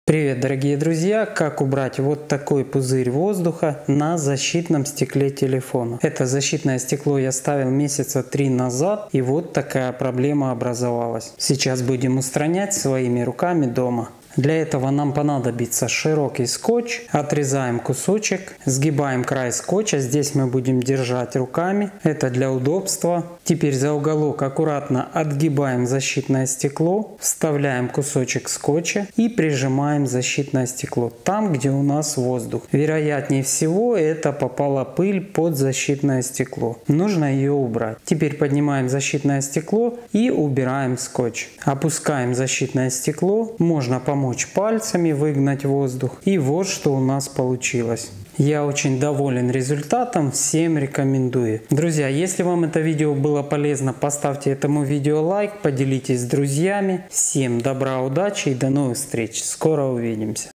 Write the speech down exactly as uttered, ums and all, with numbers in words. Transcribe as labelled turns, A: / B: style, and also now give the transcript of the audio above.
A: Привет, дорогие друзья! Как убрать вот такой пузырь воздуха на защитном стекле телефона? Это защитное стекло я ставил месяца три назад, и вот такая проблема образовалась. Сейчас будем устранять своими руками дома. Для этого нам понадобится широкий скотч. Отрезаем кусочек, сгибаем край скотча. Здесь мы будем держать руками. Это для удобства. Теперь за уголок аккуратно отгибаем защитное стекло. Вставляем кусочек скотча и прижимаем защитное стекло там, где у нас воздух. Вероятнее всего это попала пыль под защитное стекло. Нужно ее убрать. Теперь поднимаем защитное стекло и убираем скотч. Опускаем защитное стекло. Можно помочь Помочь пальцами выгнать воздух. И вот что у нас получилось. Я очень доволен результатом, всем рекомендую. Друзья, если вам это видео было полезно, поставьте этому видео лайк, поделитесь с друзьями. Всем добра, удачи и до новых встреч. Скоро увидимся.